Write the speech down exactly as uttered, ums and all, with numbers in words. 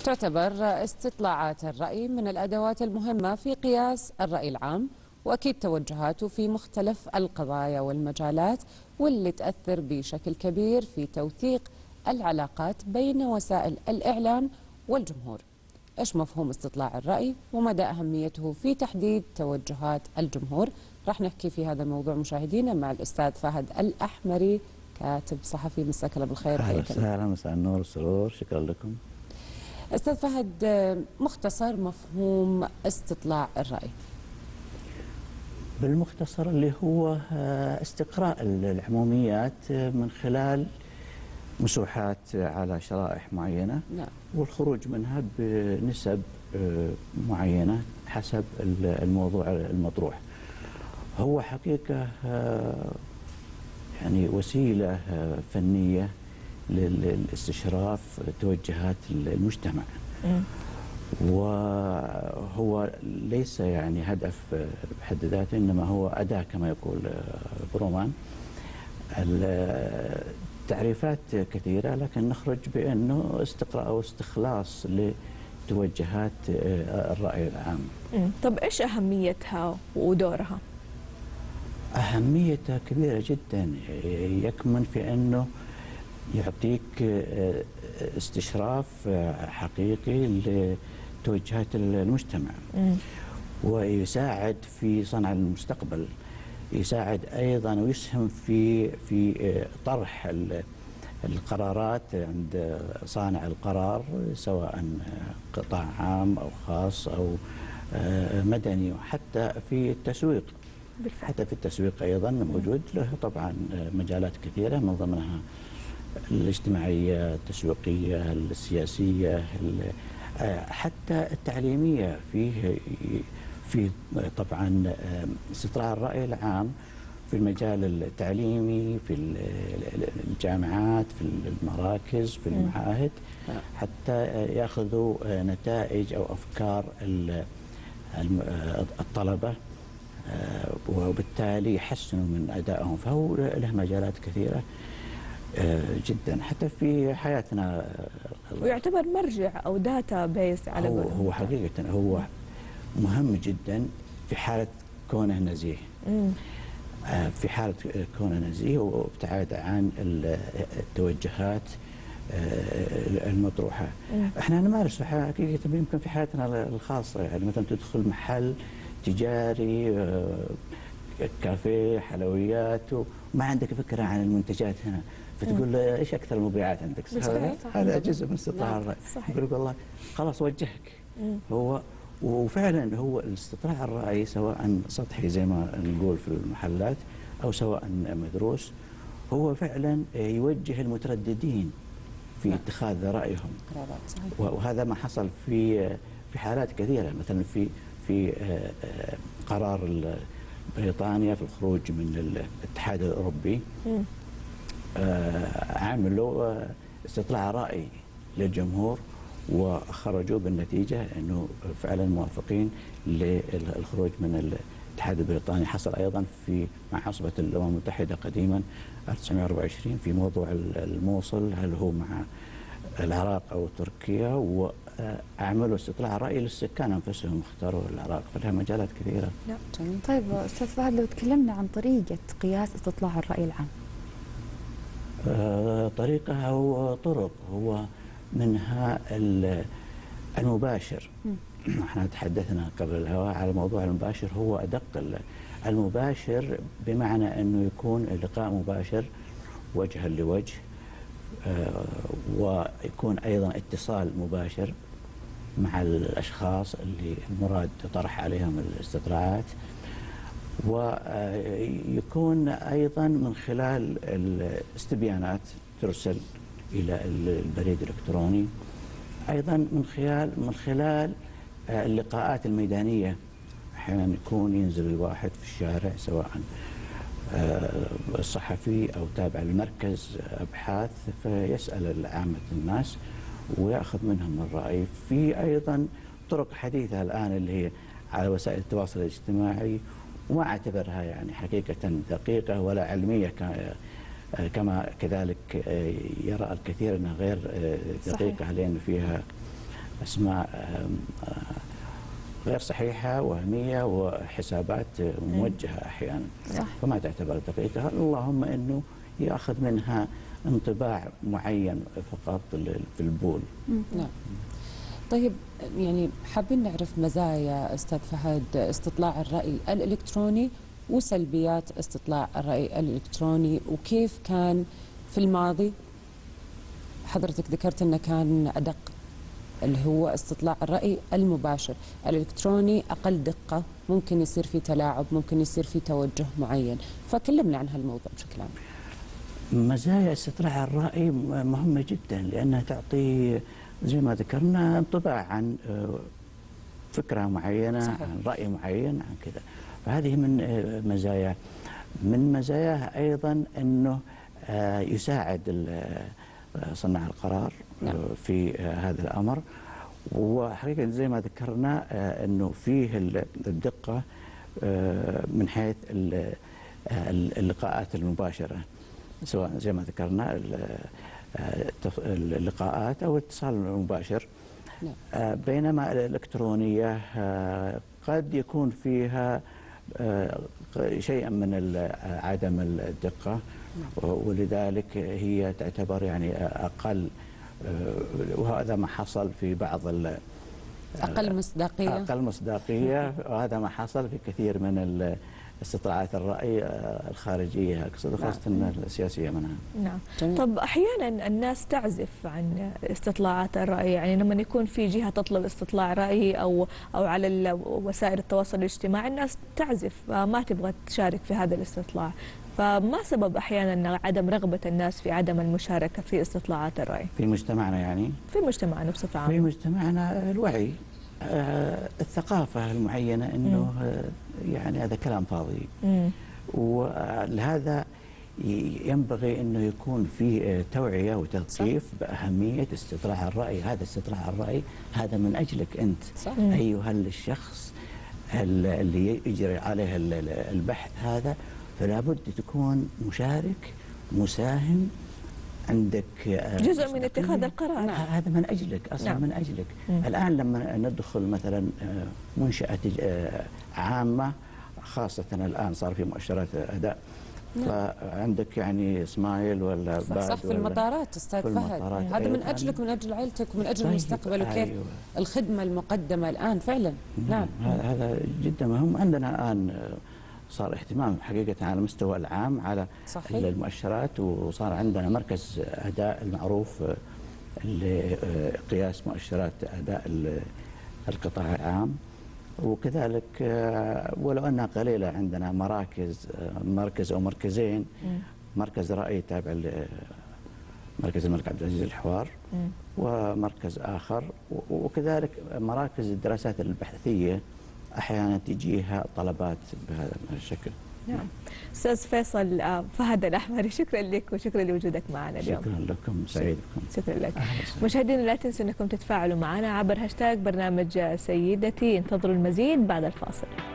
تعتبر استطلاعات الرأي من الأدوات المهمة في قياس الرأي العام وأكيد توجهاته في مختلف القضايا والمجالات، واللي تأثر بشكل كبير في توثيق العلاقات بين وسائل الإعلام والجمهور. إيش مفهوم استطلاع الرأي ومدى أهميته في تحديد توجهات الجمهور؟ راح نحكي في هذا الموضوع مشاهدينا مع الأستاذ فهد الأحمري، كاتب صحفي. مساك الله بالخير. اهلا وسهلا، مساء النور والسرور، شكرا لكم. أستاذ فهد، مختصر مفهوم استطلاع الرأي. بالمختصر اللي هو استقراء العموميات من خلال مسوحات على شرائح معينة، نعم. والخروج منها بنسب معينة حسب الموضوع المطروح. هو حقيقة يعني وسيلة فنية للاستشراف توجهات المجتمع، م. وهو ليس يعني هدف بحد ذاته، إنما هو أداة كما يقول برومان. التعريفات كثيرة، لكن نخرج بأنه استقراء أو استخلاص لتوجهات الرأي العام. م. طب إيش أهميتها ودورها؟ أهميتها كبيرة جدا، يكمن في أنه يعطيك استشراف حقيقي لتوجهات المجتمع، م. ويساعد في صنع المستقبل، يساعد أيضا ويسهم في في طرح القرارات عند صانع القرار، سواء قطاع عام أو خاص أو مدني، وحتى في التسويق. بالفعل. حتى في التسويق أيضا موجود له طبعا مجالات كثيرة، من ضمنها الاجتماعية، التسويقية، السياسية، حتى التعليمية. فيه في طبعا استطلاع الرأي العام في المجال التعليمي، في الجامعات، في المراكز، في المعاهد، حتى يأخذوا نتائج أو أفكار الطلبة، وبالتالي يحسنوا من أدائهم. فهو له مجالات كثيرة جدا حتى في حياتنا، ويعتبر مرجع أو داتا بيس على هو, هو حقيقة هو مهم جدا في حالة كونه نزيه. مم. في حالة كونه نزيه وابتعاد عن التوجهات المطروحة. مم. احنا نمارس حقيقة يمكن في حياتنا الخاصة، يعني مثلا تدخل محل تجاري، كافيه، حلويات، وما عندك فكرة عن المنتجات هنا، فتقول له ايش اكثر المبيعات عندك؟ صحيح. هذا جزء من استطلاع الرأي. يقول لك والله خلاص وجهك. مم. هو وفعلا هو الاستطلاع الرأي سواء سطحي زي ما نقول في المحلات او سواء مدروس، هو فعلا يوجه المترددين في نعم. اتخاذ رأيهم. وهذا ما حصل في في حالات كثيرة، مثلا في في قرار بريطانيا في الخروج من الاتحاد الأوروبي. مم. عملوا استطلاع رأي للجمهور وخرجوا بالنتيجة أنه فعلا موافقين للخروج من الاتحاد البريطاني. حصل أيضا في مع عصبة الأمم المتحدة قديما ألف وتسعمئة وأربعة وعشرين في موضوع الموصل، هل هو مع العراق أو تركيا، وعملوا استطلاع رأي للسكان أنفسهم، اختاروا العراق. فلها مجالات كثيرة. لا جميل. طيب أستاذ فهد، لو تكلمنا عن طريقة قياس استطلاع الرأي العام. آه طريقة أو طرق، هو منها المباشر. احنا تحدثنا قبل الهواء على موضوع المباشر، هو أدق. المباشر بمعنى أنه يكون اللقاء مباشر وجها لوجه، آه ويكون أيضا اتصال مباشر مع الأشخاص اللي المراد طرح عليهم الاستطلاعات، ويكون أيضا من خلال الاستبيانات ترسل إلى البريد الإلكتروني، أيضا من خلال من خلال اللقاءات الميدانية. أحيانا يكون ينزل الواحد في الشارع، سواء الصحفي أو تابع لمركز أبحاث، فيسأل عامة الناس ويأخذ منهم الرأي. في أيضا طرق حديثة الآن اللي هي على وسائل التواصل الاجتماعي، وما أعتبرها يعني حقيقة دقيقة ولا علمية، كما كذلك يرى الكثير أنها غير دقيقة، لأن فيها أسماء غير صحيحة وهمية وحسابات موجهة أحيانا، صح. فما تعتبر دقيقة، اللهم أنه يأخذ منها انطباع معين فقط في البول. نعم. طيب يعني حابين نعرف مزايا أستاذ فهد استطلاع الرأي الإلكتروني وسلبيات استطلاع الرأي الإلكتروني، وكيف كان في الماضي. حضرتك ذكرت أنه كان أدق اللي هو استطلاع الرأي المباشر، الإلكتروني أقل دقة، ممكن يصير في تلاعب، ممكن يصير في توجه معين، فكلمنا عن هالموضوع بشكل عام. مزايا استطلاع الرأي مهمة جدا لأنها تعطي زي ما ذكرنا انطباع عن فكرة معينة، صحيح. عن رأي معين، عن كذا، فهذه من مزايا. من مزاياها أيضا أنه يساعد صناع القرار نعم. في هذا الأمر، وحقيقة زي ما ذكرنا أنه فيه الدقة من حيث اللقاءات المباشرة، سواء زي ما ذكرنا اللقاءات أو الاتصال المباشر. نعم. بينما الإلكترونية قد يكون فيها شيئا من عدم الدقة، ولذلك هي تعتبر يعني أقل، وهذا ما حصل في بعض أقل مصداقية أقل مصداقية وهذا ما حصل في كثير من استطلاعات الرأي الخارجية، أقصد خاصة نعم. السياسية منها. نعم. جميل. طب أحيانا الناس تعزف عن استطلاعات الرأي، يعني لما يكون في جهة تطلب استطلاع رأي أو أو على وسائل التواصل الاجتماعي الناس تعزف ما تبغى تشارك في هذا الاستطلاع، فما سبب أحيانا عدم رغبة الناس في عدم المشاركة في استطلاعات الرأي؟ في مجتمعنا يعني؟ في مجتمعنا بصفة عامة. في مجتمعنا الوعي، آه الثقافة المعينة أنه آه يعني هذا كلام فاضي، مم. ولهذا ينبغي أنه يكون في توعية وتثقيف بأهمية استطلاع الرأي. هذا استطلاع الرأي هذا من أجلك أنت، صح. أيها الشخص اللي يجري عليه البحث هذا، فلا بد تكون مشارك مساهم، عندك جزء من اتخاذ القرار. نعم. هذا من أجلك أصلا. نعم. من أجلك. مم. الآن لما ندخل مثلا منشأة عامة، خاصة الآن صار في مؤشرات أداء، نعم. فعندك يعني سمايل ولا صح, صح في المطارات أستاذ فهد، هذا أيوة. من أجلك ومن أجل عائلتك ومن أجل المستقبل، وكيف أيوة. الخدمة المقدمة الآن فعلا. مم. نعم. هذا جدا مهم. عندنا الآن صار اهتمام حقيقة على المستوى العام على صحيح. المؤشرات، وصار عندنا مركز أداء المعروف لقياس مؤشرات أداء القطاع العام، وكذلك ولو أنها قليلة عندنا مراكز، مركز أو مركزين، م. مركز رأي تابع لمركز الملك عبد العزيز الحوار، م. ومركز آخر، وكذلك مراكز الدراسات البحثية أحيانا تجيها طلبات بهذا الشكل. نعم. أستاذ فيصل فهد الأحمري، شكرا لك وشكرا لوجودك معنا اليوم. شكرا لكم، سعيد بكم. شكرا لك. مشاهدينا لا تنسوا أنكم تتفاعلوا معنا عبر هاشتاج برنامج سيدتي. انتظروا المزيد بعد الفاصل.